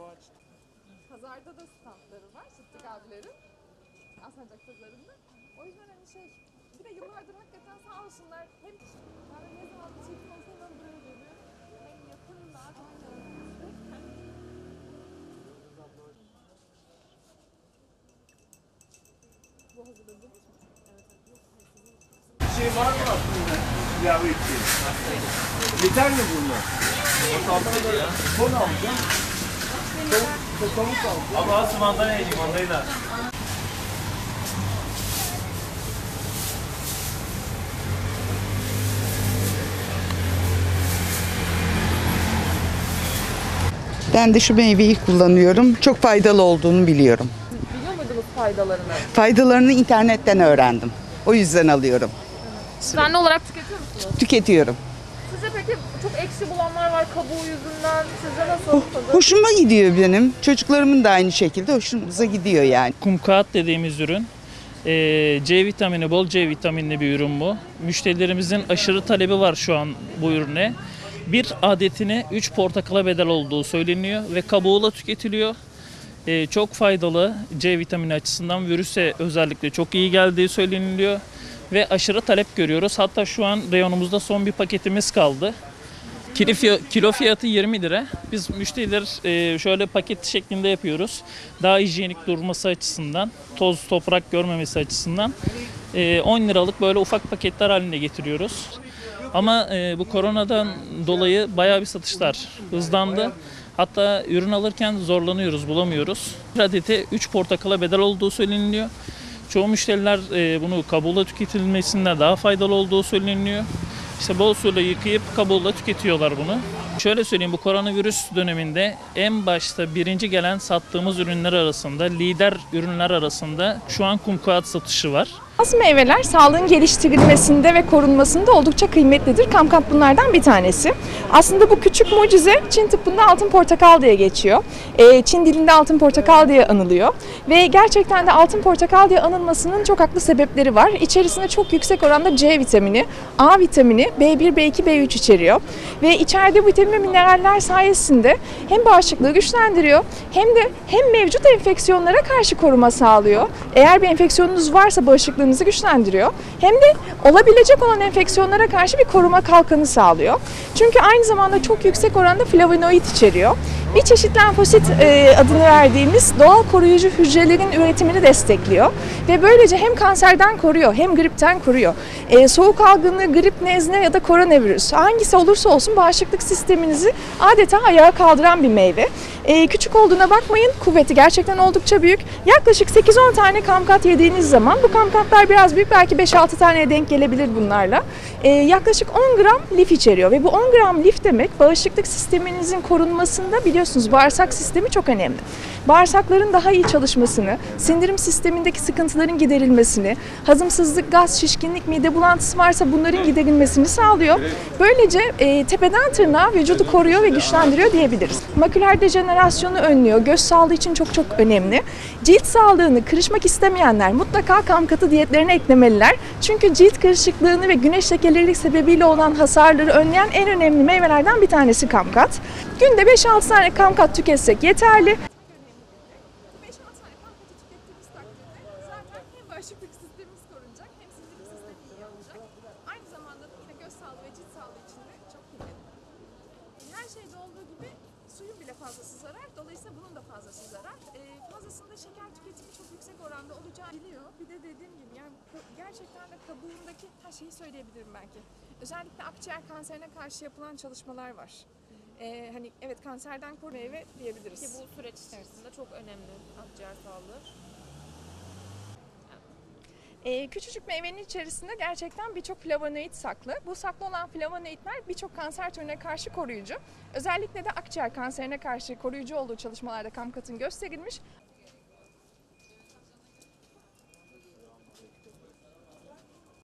Pazarda da standları var Sıddık abilerin. Alsancak pazarında. O yüzden hani bir de yıllardır hakikaten sağ olsunlar. Hem yani ne zaman bir çekim olsa hemen buraya geliyor. Hem yakınlar. Bu hazırladınız mı? Evet. Şey var mı aslında? Ilave ettiğin. Yeter mi bunlar? Son alacağım. Tavuk alacağım. Ama asıl mandalina yiyeyim, mandalina. Ben de şu meyveyi kullanıyorum. Çok faydalı olduğunu biliyorum. Biliyor muydunuz faydalarını? Faydalarını internetten öğrendim. O yüzden alıyorum. Düzenli olarak tüketiyor musunuz? Tüketiyorum. Sizce peki çok ekşi bulanlar var kabuğu yüzünden. Sizce nasıl tadı? Hoşuma gidiyor benim. Çocuklarımın da aynı şekilde hoşumuza gidiyor yani. Kumkağıt dediğimiz ürün. C vitamini, bol C vitaminli bir ürün bu. Müşterilerimizin aşırı talebi var şu an bu ürüne. Bir adetine 3 portakala bedel olduğu söyleniyor ve kabuğuyla tüketiliyor. Çok faydalı, C vitamini açısından virüse özellikle çok iyi geldiği söyleniliyor. Ve aşırı talep görüyoruz. Hatta şu an reyonumuzda son bir paketimiz kaldı. Kilo fiyatı 20 lira. Biz müşteriler şöyle paket şeklinde yapıyoruz. Daha hijyenik durması açısından, toz toprak görmemesi açısından 10 liralık böyle ufak paketler halinde getiriyoruz. Ama bu koronadan dolayı bayağı bir satışlar hızlandı. Hatta ürün alırken zorlanıyoruz, bulamıyoruz. Bir adete 3 portakala bedel olduğu söyleniliyor. Çoğu müşteriler bunu kabuğuyla tüketilmesinde daha faydalı olduğu söyleniyor. İşte bol suyla yıkayıp kabuğuyla tüketiyorlar bunu. Şöyle söyleyeyim, bu koronavirüs döneminde en başta birinci gelen sattığımız ürünler arasında, lider ürünler arasında şu an kumkağıt satışı var. Bazı meyveler sağlığın geliştirilmesinde ve korunmasında oldukça kıymetlidir. Kamkat bunlardan bir tanesi. Aslında bu küçük mucize Çin tıbbında altın portakal diye geçiyor. Çin dilinde altın portakal diye anılıyor. Ve gerçekten de altın portakal diye anılmasının çok haklı sebepleri var. İçerisinde çok yüksek oranda C vitamini, A vitamini, B1, B2, B3 içeriyor. Ve içerdiği vitamin ve mineraller sayesinde hem bağışıklığı güçlendiriyor hem mevcut enfeksiyonlara karşı koruma sağlıyor. Eğer bir enfeksiyonunuz varsa bağışıklığınızı güçlendiriyor. Hem de olabilecek olan enfeksiyonlara karşı bir koruma kalkanı sağlıyor. Çünkü aynı zamanda çok yüksek oranda flavonoid içeriyor. Bir çeşit lenfosit adını verdiğimiz doğal koruyucu hücrelerin üretimini destekliyor. Ve böylece hem kanserden koruyor hem gripten koruyor. Soğuk algınlığı, grip, nezle ya da koronavirüs hangisi olursa olsun bağışıklık sisteminizi adeta ayağa kaldıran bir meyve. Küçük olduğuna bakmayın, kuvveti gerçekten oldukça büyük. Yaklaşık 8-10 tane kamkat yediğiniz zaman, bu kamkatlar biraz büyük, belki 5-6 taneye denk gelebilir bunlarla. Yaklaşık 10 gram lif içeriyor ve bu 10 gram lif demek bağışıklık sisteminizin korunmasında, biliyorsunuz bağırsak sistemi çok önemli. Bağırsakların daha iyi çalışmasını, sindirim sistemindeki sıkıntıların giderilmesini, hazımsızlık, gaz, şişkinlik, mide bulantısı varsa bunların giderilmesini sağlıyor. Böylece tepeden tırnağa vücudu koruyor ve güçlendiriyor diyebiliriz. Maküler dejenerasyonu önlüyor, göz sağlığı için çok çok önemli. Cilt sağlığını kırışmak istemeyenler mutlaka kamkatı diyetlerine eklemeliler. Çünkü cilt kırışıklığını ve güneş lekeleri sebebiyle olan hasarları önleyen en önemli meyvelerden bir tanesi kamkat. Günde 5-6 tane kamkat tüketsek yeterli. Bağışıklık sistemimiz korunacak, hem sindirim sistemi iyi olacak. Aynı zamanda da yine göz sağlığı ve cilt sağlığı için de çok kıymetli. Her şeyde olduğu gibi suyun bile fazlası zarar, dolayısıyla bunun da fazlası zarar. Fazlasında şeker tüketimi çok yüksek oranda olacağı biliyor. Bir de dediğim gibi yani gerçekten de kabuğundaki her şeyi söyleyebilirim belki. Özellikle akciğer kanserine karşı yapılan çalışmalar var. Hani evet, kanserden koruyan meyve diyebiliriz. Ki bu süreç içerisinde çok önemli akciğer sağlığı. Küçücük meyvenin içerisinde gerçekten birçok flavonoid saklı. Bu saklı olan flavonoidler birçok kanser türüne karşı koruyucu. Özellikle de akciğer kanserine karşı koruyucu olduğu çalışmalarda kamkatın gösterilmiş.